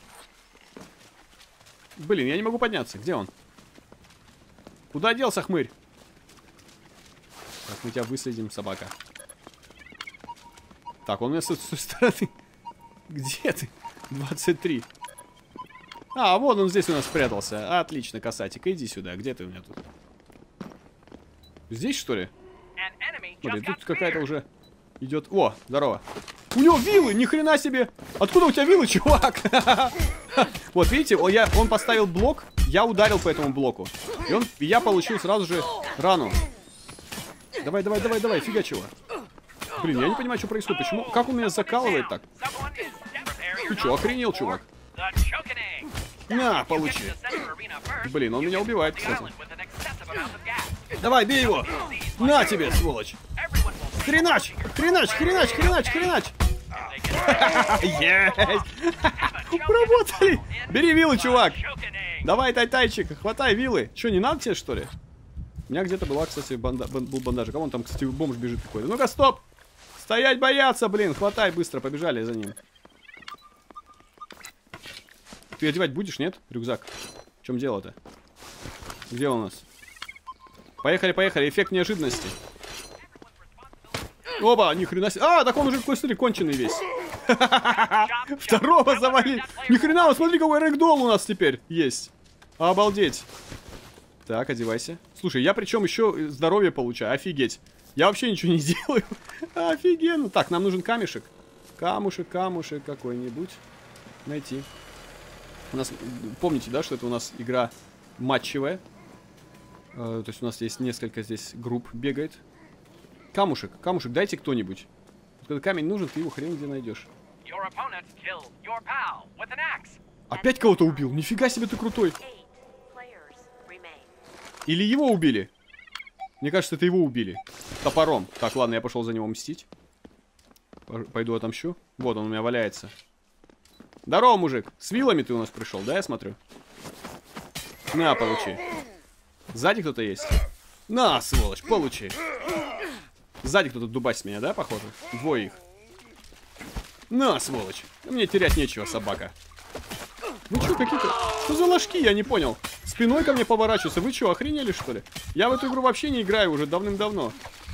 Блин, я не могу подняться. Где он? Куда делся, хмырь? Так, мы тебя выследим, собака. Так, он у меня с той стороны. Где ты? двадцать три. А, вон он здесь у нас спрятался. Отлично, касатик. Иди сюда. Где ты у меня тут? Здесь, что ли? Смотри, тут какая-то уже идет. О, здорово. У него вилы, ни хрена себе. Откуда у тебя вилы, чувак? Вот, видите, он поставил блок, я ударил по этому блоку. И он, я получил сразу же рану. Давай, давай, давай, давай, фига чего. Блин, я не понимаю, что происходит. Почему? Как он меня закалывает так? Ты что, охренел, чувак? На, получи. Блин, он меня убивает, кстати. Давай, бей его. На тебе, сволочь. Хренач, хренач, хренач, хренач, хренач. Есть. Уработали. Бери вилы, чувак. Давай, тай-тайчик, хватай вилы. Что, не надо тебе, что ли? У меня где-то была, кстати, банда... был бандажик. А вон там, кстати, бомж бежит какой-то. Ну-ка, стоп. Стоять бояться, блин. Хватай быстро, побежали за ним. Ты одевать будешь, нет? Рюкзак. В чем дело-то? Где он у нас? Поехали, поехали. Эффект неожиданности. Оба, ни хрена себе. А, так он уже какой, смотри, конченый весь. Второго завалили. Ни хрена, вот смотри, какой рэгдолл у нас теперь есть. Обалдеть. Так, одевайся. Слушай, я причем еще здоровье получаю. Офигеть. Я вообще ничего не делаю. Офигенно. Так, нам нужен камешек. Камушек, камушек какой-нибудь. Найти. У нас, помните, да, что это у нас игра матчевая. Э, то есть у нас есть несколько здесь групп бегает. Камушек, камушек, дайте кто-нибудь. Когда камень нужен, ты его хрен где найдешь. Опять кого-то убил? Нифига себе, ты крутой. Или его убили? Мне кажется, это его убили. Топором. Так, ладно, я пошел за него мстить. Пойду отомщу. Вот он у меня валяется. Здорово, мужик. С вилами ты у нас пришел, да, я смотрю? На, получи. Сзади кто-то есть? На, сволочь, получи. Сзади кто-то дубасит меня, да, похоже? Двое их. На, сволочь. Мне терять нечего, собака. Вы что, какие-то... Что за ложки, я не понял. Спиной ко мне поворачиваются. Вы что, охренели, что ли? Я в эту игру вообще не играю уже давным-давно.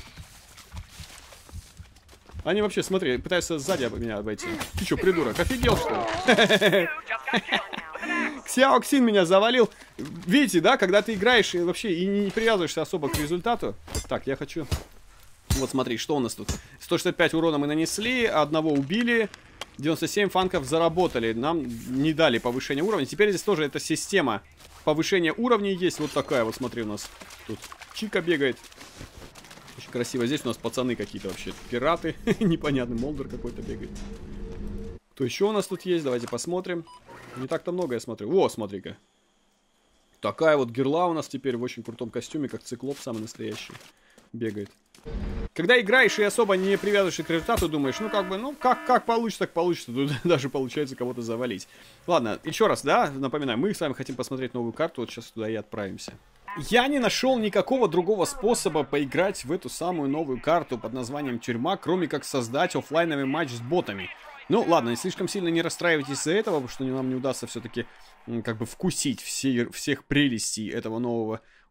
Они вообще, смотри, пытаются сзади меня обойти. Ты что, придурок, офигел, что ли? Ксяоксин меня завалил. Видите, да, когда ты играешь и вообще и не привязываешься особо к результату. Так, я хочу... Вот смотри, что у нас тут. сто шестьдесят пять урона мы нанесли, одного убили. девяносто семь фанков заработали. Нам не дали повышения уровня. Теперь здесь тоже эта система повышения уровней есть. Вот такая вот, смотри, у нас тут Чика бегает. Очень красиво. Здесь у нас пацаны какие-то вообще. Пираты. Непонятный Молдер какой-то бегает. Кто еще у нас тут есть? Давайте посмотрим. Не так-то много, я смотрю. О, смотри-ка. Такая вот герла у нас теперь в очень крутом костюме, как циклоп самый настоящий. Бегает. Когда играешь и особо не привязываешься к результату, думаешь, ну как бы, ну как, как получится, так получится. Тут даже получается кого-то завалить. Ладно, еще раз, да, напоминаю, мы с вами хотим посмотреть новую карту, вот сейчас туда и отправимся. Я не нашел никакого другого способа поиграть в эту самую новую карту под названием Тюрьма, кроме как создать оффлайновый матч с ботами. Ну, ладно, не слишком сильно не расстраивайтесь из-за этого, потому что нам не удастся все-таки как бы вкусить все, всех прелестей этого нового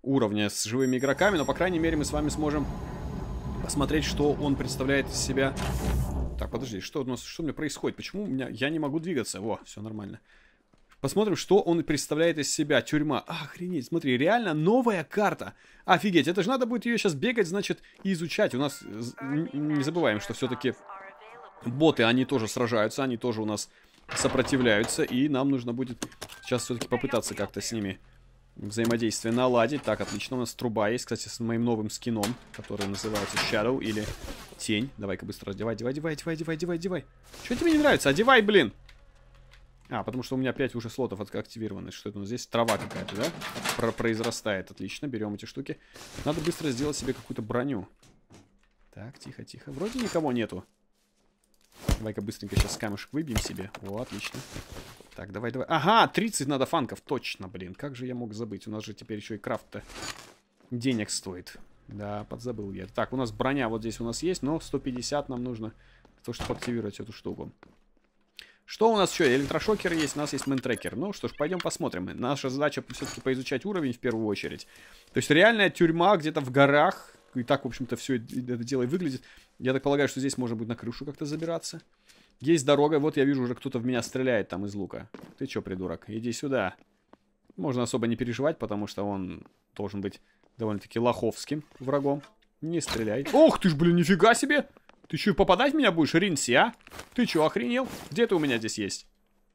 уровня с живыми игроками, но, по крайней мере, мы с вами сможем посмотреть, что он представляет из себя. Так, подожди, что у нас, что у меня происходит? Почему у меня, я не могу двигаться? Во, все нормально. Посмотрим, что он представляет из себя. Тюрьма. Охренеть, смотри, реально новая карта. Офигеть, это же надо будет ее сейчас бегать, значит, и изучать. У нас, не забываем, что все-таки боты, они тоже сражаются, они тоже у нас сопротивляются, и нам нужно будет сейчас все-таки попытаться как-то с ними взаимодействие наладить. Так, отлично, у нас труба есть, кстати, с моим новым скином, который называется Shadow или Тень. Давай-ка быстро одевай, одевай, одевай, одевай, одевай, одевай, одевай. Что тебе не нравится? Одевай, блин! А, потому что у меня пять уже слотов активированы. Что это у нас здесь? Трава какая-то, да? Про произрастает. Отлично, берем эти штуки. Надо быстро сделать себе какую-то броню. Так, тихо, тихо. Вроде никого нету. Давай-ка быстренько сейчас камешек выбьем себе. О, отлично. Так, давай, давай. Ага, тридцать надо фанков. Точно, блин. Как же я мог забыть? У нас же теперь еще и крафт-то денег стоит. Да, подзабыл я. Так, у нас броня вот здесь у нас есть, но сто пятьдесят нам нужно для того, чтобы активировать эту штуку. Что у нас еще? Электрошокер есть, у нас есть мэнтрекер. Ну что ж, пойдем посмотрим. Наша задача все-таки поизучать уровень в первую очередь. То есть реальная тюрьма где-то в горах. И так, в общем-то, все это дело и выглядит. Я так полагаю, что здесь можно будет на крышу как-то забираться. Есть дорога. Вот я вижу, уже кто-то в меня стреляет там из лука. Ты че, придурок? Иди сюда. Можно особо не переживать, потому что он должен быть довольно-таки лоховским врагом. Не стреляй. Ох ты ж, блин, нифига себе! Ты что, попадать в меня будешь, Ринси, а? Ты что, охренел? Где ты у меня здесь есть?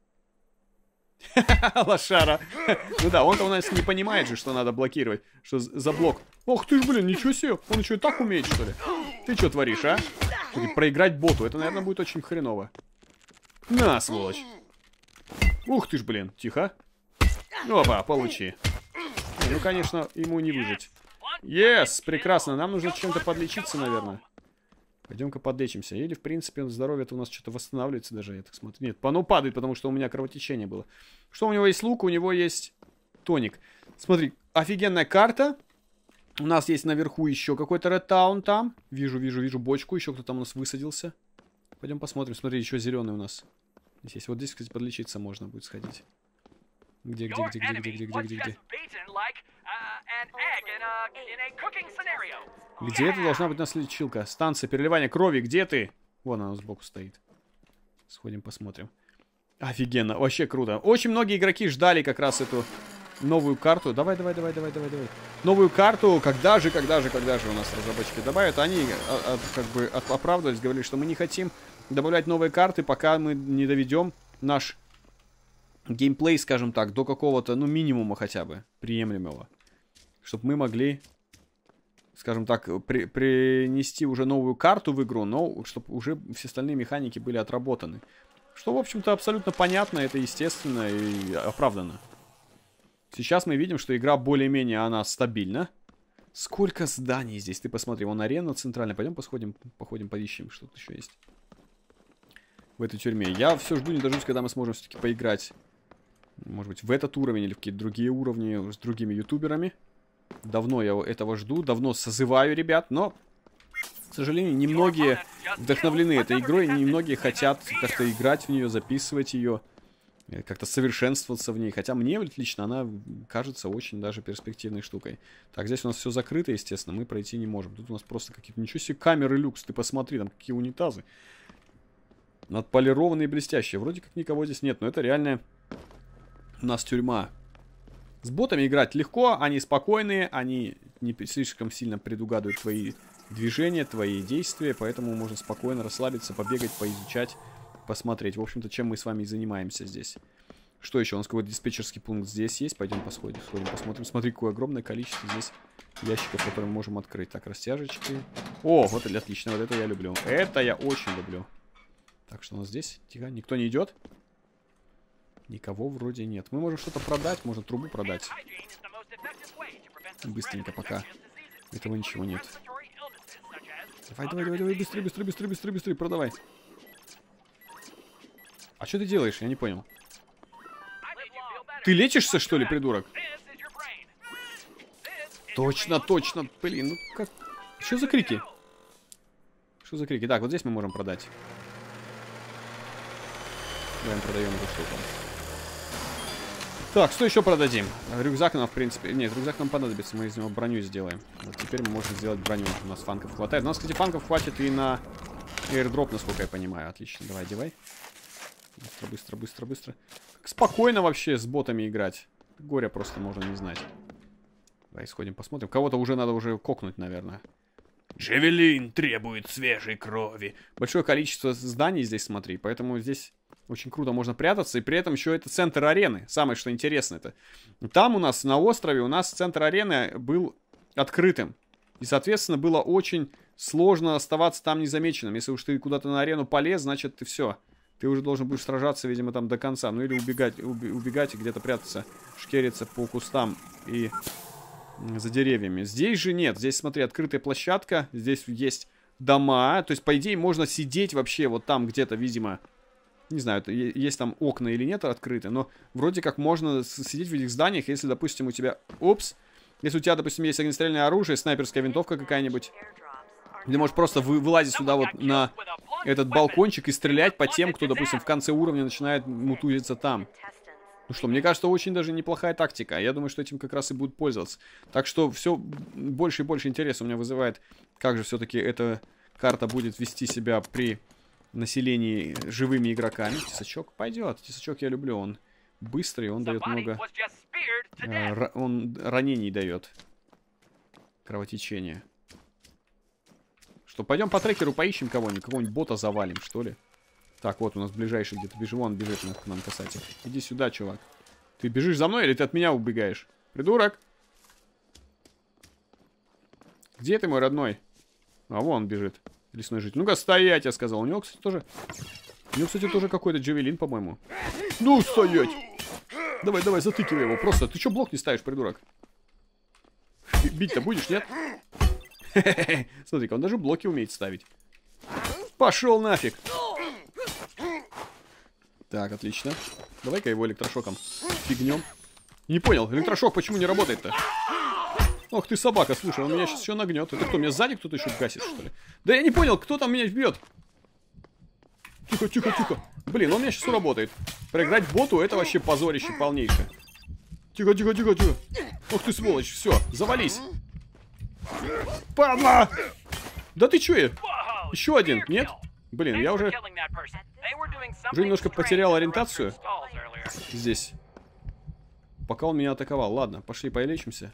Лошара. Ну да, он-то у нас не понимает же, что надо блокировать. Что за блок. Ох ты ж, блин, ничего себе. Он еще и так умеет, что ли? Ты что творишь, а? Проиграть боту. Это, наверное, будет очень хреново. На, сволочь. Ух ты ж, блин. Тихо. Опа, получи. Ну, конечно, ему не выжить. Yes, прекрасно. Нам нужно чем-то подлечиться, наверное. Пойдем-ка подлечимся. Или, в принципе, здоровье-то у нас что-то восстанавливается даже, я так смотрю. Нет, оно падает, потому что у меня кровотечение было. Что у него есть лук, у него есть тоник. Смотри, офигенная карта. У нас есть наверху еще какой-то Red Town там. Вижу, вижу, вижу бочку. Еще кто-то там у нас высадился. Пойдем посмотрим. Смотри, еще зеленый у нас. Здесь есть. Вот здесь, кстати, подлечиться можно будет сходить. Где, где, где, где, где, где, где, где, где? Где это должна быть у нас лечилка? Станция переливания крови, где ты? Вон она сбоку стоит. Сходим, посмотрим. Офигенно, вообще круто. Очень многие игроки ждали как раз эту новую карту. Давай, давай, давай, давай, давай, давай. Новую карту, когда же, когда же, когда же у нас разработчики добавят. Они а, а, как бы оправдывались, говорили, что мы не хотим добавлять новые карты, пока мы не доведем наш геймплей, скажем так, до какого-то, ну, минимума хотя бы, приемлемого. Чтобы мы могли, скажем так, при, принести уже новую карту в игру, но чтобы уже все остальные механики были отработаны. Что, в общем-то, абсолютно понятно, это естественно и оправдано. Сейчас мы видим, что игра более-менее, она стабильна. Сколько зданий здесь, ты посмотри, вон арена центральная. Пойдем посходим, походим, поищем, что тут еще есть в этой тюрьме. Я все жду, не дождусь, когда мы сможем все-таки поиграть, может быть, в этот уровень или в какие-то другие уровни с другими ютуберами. Давно я этого жду, давно созываю ребят, но, к сожалению, немногие вдохновлены этой игрой, немногие хотят как-то играть в нее, записывать ее, как-то совершенствоваться в ней. Хотя мне лично она кажется очень даже перспективной штукой. Так, здесь у нас все закрыто, естественно, мы пройти не можем. Тут у нас просто какие-то, ничего себе, камеры люкс, ты посмотри, там какие унитазы. Отполированные и блестящие. Вроде как никого здесь нет, но это реальная у нас тюрьма. С ботами играть легко, они спокойные, они не слишком сильно предугадывают твои движения, твои действия, поэтому можно спокойно расслабиться, побегать, поизучать, посмотреть. В общем-то, чем мы с вами и занимаемся здесь. Что еще? У нас какой-то диспетчерский пункт здесь есть. Пойдем посходим, сходим, посмотрим. Смотри, какое огромное количество здесь ящиков, которые мы можем открыть. Так, растяжечки. О, вот это отлично, вот это я люблю. Это я очень люблю. Так, что у нас здесь? Тихо, никто не идет? Никого вроде нет. Мы можем что-то продать, можно трубу продать. Быстренько пока. Этого ничего нет. Давай, давай, давай, давай, быстрее, быстрее, быстрее, быстрее, быстрее, продавай. А что ты делаешь? Я не понял. Ты лечишься, что ли, придурок? Точно, точно. Блин, ну как... Что за крики? Что за крики? Так, вот здесь мы можем продать. Давай продаем эту штуку. Так, что еще продадим? Рюкзак нам, в принципе... Нет, рюкзак нам понадобится, мы из него броню сделаем. Вот теперь мы можем сделать броню. У нас фанков хватает. У нас, кстати, фанков хватит и на airdrop, насколько я понимаю. Отлично, давай, одевай. Быстро, быстро, быстро, быстро. Как спокойно вообще с ботами играть. Горя просто можно не знать. Давай сходим, посмотрим. Кого-то уже надо уже кокнуть, наверное. Джавелин требует свежей крови. Большое количество зданий здесь, смотри. Поэтому здесь очень круто можно прятаться. И при этом еще это центр арены. Самое, что интересно, это там у нас на острове, у нас центр арены был открытым. И, соответственно, было очень сложно оставаться там незамеченным. Если уж ты куда-то на арену полез, значит, ты все. Ты уже должен будешь сражаться, видимо, там до конца. Ну или убегать, уби убегать и где-то прятаться, шкериться по кустам и за деревьями. Здесь же нет. Здесь, смотри, открытая площадка. Здесь есть дома. То есть, по идее, можно сидеть вообще вот там где-то, видимо... Не знаю, есть там окна или нет открыты, но вроде как можно сидеть в этих зданиях, если, допустим, у тебя... Упс. Если у тебя, допустим, есть огнестрельное оружие, снайперская винтовка какая-нибудь. Ты можешь просто вы, вылазить сюда вот на этот балкончик и стрелять по тем, кто, допустим, в конце уровня начинает мутузиться там. Ну что, мне кажется, очень даже неплохая тактика. Я думаю, что этим как раз и будут пользоваться. Так что все больше и больше интереса у меня вызывает, как же все-таки эта карта будет вести себя при населении живыми игроками. Тесачок пойдет. Тесачок я люблю. Он быстрый, он дает много... Э, он ранений дает. Кровотечение. Что, пойдем по трекеру поищем кого-нибудь. Кого-нибудь бота завалим, что ли? Так, вот у нас ближайший где-то бежит. Вон бежит к нам касатель. Иди сюда, чувак. Ты бежишь за мной или ты от меня убегаешь? Придурок! Где ты, мой родной? А вон он бежит. Лесной житель. Ну-ка, стоять, я сказал. У него, кстати, тоже... У него, кстати, тоже какой-то джавелин, по-моему. Ну, стоять! Давай, давай, затыкивай его. Просто, ты что блок не ставишь, придурок? Бить-то будешь, нет? Смотри-ка, он даже блоки умеет ставить. Пошел нафиг! Так, отлично. Давай-ка его электрошоком фигнем. Не понял, электрошок почему не работает-то? Ох ты, собака, слушай, он меня сейчас еще нагнет. Это кто, меня сзади кто-то еще гасит, что ли? Да я не понял, кто там меня бьет. Тихо, тихо, тихо. Блин, он меня сейчас уработает. Проиграть боту, это вообще позорище полнейшее. Тихо, тихо, тихо, тихо. Ох ты, сволочь, все, завались. Падла! Да ты че? Еще один, нет? Блин, я уже... Уже немножко потерял ориентацию здесь. Пока он меня атаковал. Ладно, пошли полечимся.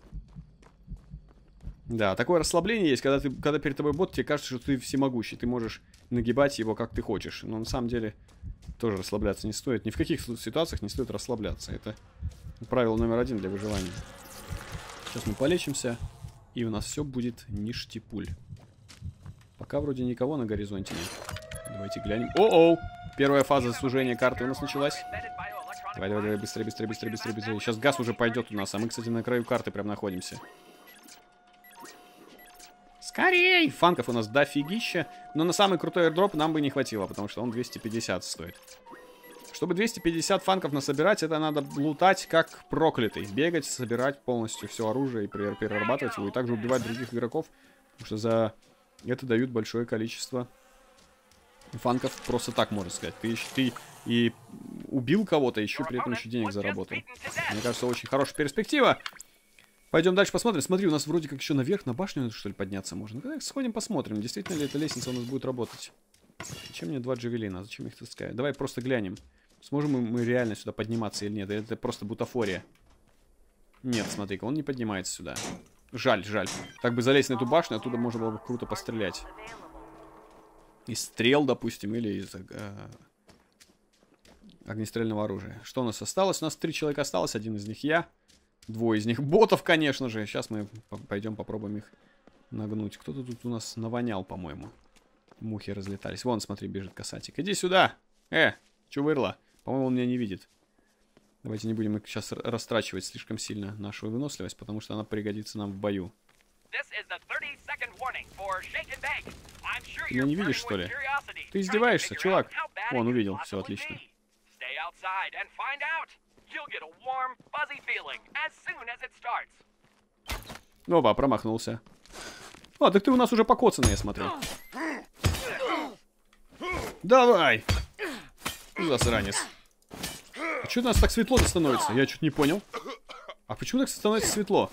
Да, такое расслабление есть, когда, ты, когда перед тобой бот, тебе кажется, что ты всемогущий. Ты можешь нагибать его, как ты хочешь. Но на самом деле тоже расслабляться не стоит. Ни в каких ситуациях не стоит расслабляться. Это правило номер один для выживания. Сейчас мы полечимся, и у нас все будет ништипуль. Пока вроде никого на горизонте нет. Давайте глянем. О-оу! Первая фаза сужения карты у нас началась. Давай, давай, давай, быстрее, быстрее, быстрее, быстрее, быстрее. Сейчас газ уже пойдет у нас, а мы, кстати, на краю карты прям находимся. Скорей! Фанков у нас дофигища. Но на самый крутой airdrop нам бы не хватило, потому что он двести пятьдесят стоит. Чтобы двести пятьдесят фанков насобирать, это надо лутать как проклятый. Бегать, собирать полностью все оружие и перерабатывать его. И также убивать других игроков. Потому что за это дают большое количество фанков. Просто так, можно сказать. Ты, ты и убил кого-то, еще при этом еще денег заработал. Мне кажется, очень хорошая перспектива. Пойдем дальше посмотрим. Смотри, у нас вроде как еще наверх, на башню, что ли, подняться можно. Ну, сходим посмотрим, действительно ли эта лестница у нас будет работать. Зачем мне два джавелина? Зачем их таскать? Давай просто глянем. Сможем мы реально сюда подниматься или нет? Это просто бутафория. Нет, смотри-ка, он не поднимается сюда. Жаль, жаль. Так бы залезть на эту башню, оттуда можно было бы круто пострелять. Из стрел, допустим, или из э, огнестрельного оружия. Что у нас осталось? У нас три человека осталось, один из них я. Двое из них ботов, конечно же. Сейчас мы пойдем попробуем их нагнуть. Кто-то тут у нас навонял, по-моему. Мухи разлетались. Вон, смотри, бежит касатик. Иди сюда! Э, чувырла. По-моему, он меня не видит. Давайте не будем сейчас растрачивать слишком сильно нашу выносливость, потому что она пригодится нам в бою. Ты меня не видишь, что ли? Ты издеваешься, чувак? Вон, увидел. Все, отлично. Опа, промахнулся. А, так ты у нас уже покоцанный, я смотрю. Давай! Засранец. А что у нас так светло-то становится? Я что-то не понял. А почему так становится светло?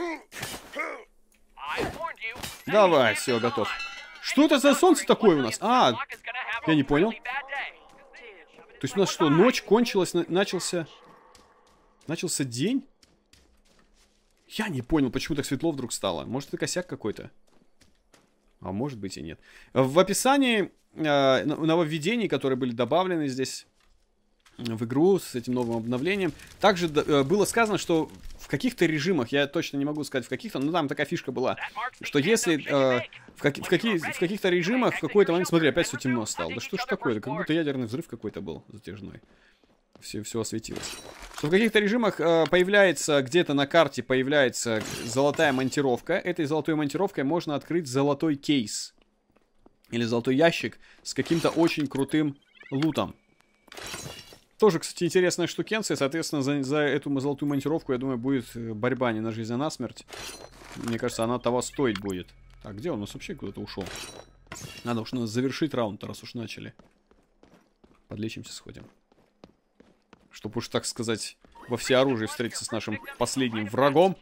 Давай, все, готов. Что это за солнце такое у нас? А, я не понял. То есть у нас что, ночь кончилась, начался... Начался день? Я не понял, почему так светло вдруг стало. Может, это косяк какой-то? А может быть и нет. В описании э, нововведений, которые были добавлены здесь в игру с этим новым обновлением, также э, было сказано, что в каких-то режимах, я точно не могу сказать в каких-то, но там такая фишка была, что если э, в, как, в, какие, в каких-то режимах в какой-то момент, смотри, опять все темно стало. Да что ж такое? Как будто ядерный взрыв какой-то был затяжной. Все, все осветилось. Что в каких-то режимах э, появляется, где-то на карте появляется золотая монтировка. Этой золотой монтировкой можно открыть золотой кейс. Или золотой ящик с каким-то очень крутым лутом. Тоже, кстати, интересная штукенция. Соответственно, за, за эту золотую монтировку, я думаю, будет борьба не на жизнь, а на смерть. Мне кажется, она того стоить будет. Так, где он? У нас вообще куда-то ушел. Надо уж надо завершить раунд, раз уж начали. Подлечимся, сходим. Чтобы уж, так сказать, во всеоружии встретиться с нашим последним врагом.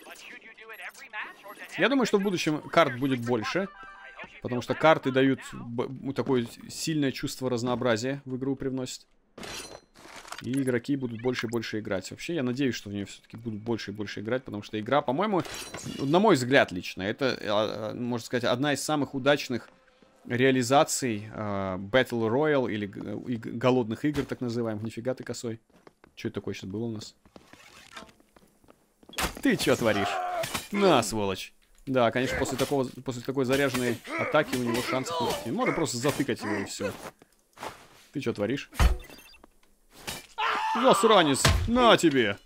Я думаю, что в будущем карт будет больше. Потому что карты дают такое сильное чувство разнообразия в игру привносят. И игроки будут больше и больше играть. Вообще, я надеюсь, что в нее все-таки будут больше и больше играть. Потому что игра, по-моему, на мой взгляд лично, это, можно сказать, одна из самых удачных реализаций э, Battle Royale или э, голодных игр, так называемых. Нифига ты косой. Что это такое сейчас было у нас? Ты что творишь? На, сволочь. Да, конечно, после такого, после такой заряженной атаки у него шансов нет. Можно просто затыкать его и все. Ты что творишь? Засранец! На тебе!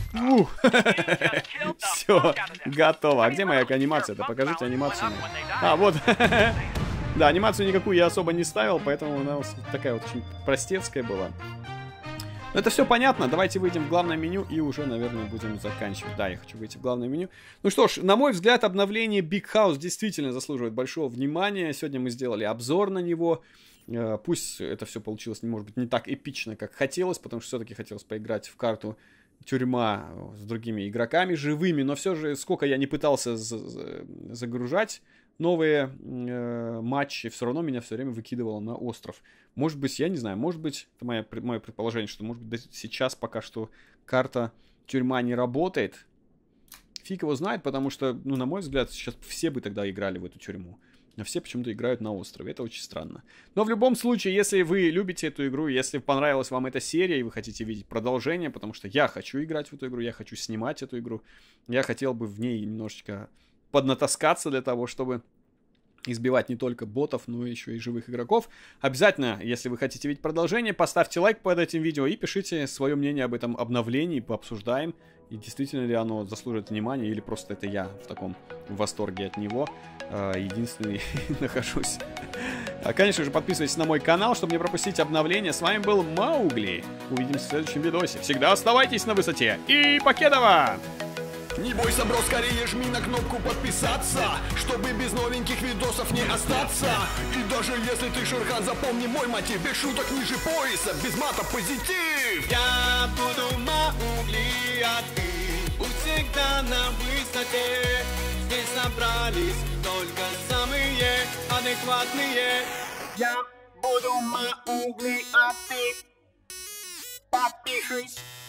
Все, готово. А где моя анимация-то? Покажите анимацию. А, вот. Да, анимацию никакую я особо не ставил, поэтому она такая вот очень простецкая была. Но это все понятно. Давайте выйдем в главное меню и уже, наверное, будем заканчивать. Да, я хочу выйти в главное меню. Ну что ж, на мой взгляд, обновление Big House действительно заслуживает большого внимания. Сегодня мы сделали обзор на него. Пусть это все получилось, может быть, не так эпично, как хотелось, потому что все-таки хотелось поиграть в карту тюрьма с другими игроками живыми, но все же, сколько я не пытался загружать новые э, матчи, все равно меня все время выкидывало на остров. Может быть, я не знаю, может быть, это мое, мое предположение, что, может быть, сейчас пока что карта тюрьма не работает. Фиг его знает, потому что, ну, на мой взгляд, сейчас все бы тогда играли в эту тюрьму. А все почему-то играют на острове. Это очень странно. Но в любом случае, если вы любите эту игру, если понравилась вам эта серия, и вы хотите видеть продолжение, потому что я хочу играть в эту игру, я хочу снимать эту игру, я хотел бы в ней немножечко поднатаскаться для того, чтобы избивать не только ботов, но еще и живых игроков. Обязательно, если вы хотите видеть продолжение, поставьте лайк под этим видео и пишите свое мнение об этом обновлении, пообсуждаем. И действительно ли оно заслуживает внимания, или просто это я в таком восторге от него единственный нахожусь. А, конечно же, подписывайтесь на мой канал, чтобы не пропустить обновления. С вами был Маугли. Увидимся в следующем видосе. Всегда оставайтесь на высоте. И покедова! Не бойся, бро, скорее жми на кнопку подписаться, чтобы без новеньких видосов не остаться. И даже если ты Шерхан, запомни мой мотив: без шуток ниже пояса, без мата позитив. Я буду Маугли, а ты будь всегда на высоте. Здесь собрались только самые адекватные. Я буду Маугли, а ты подпишись.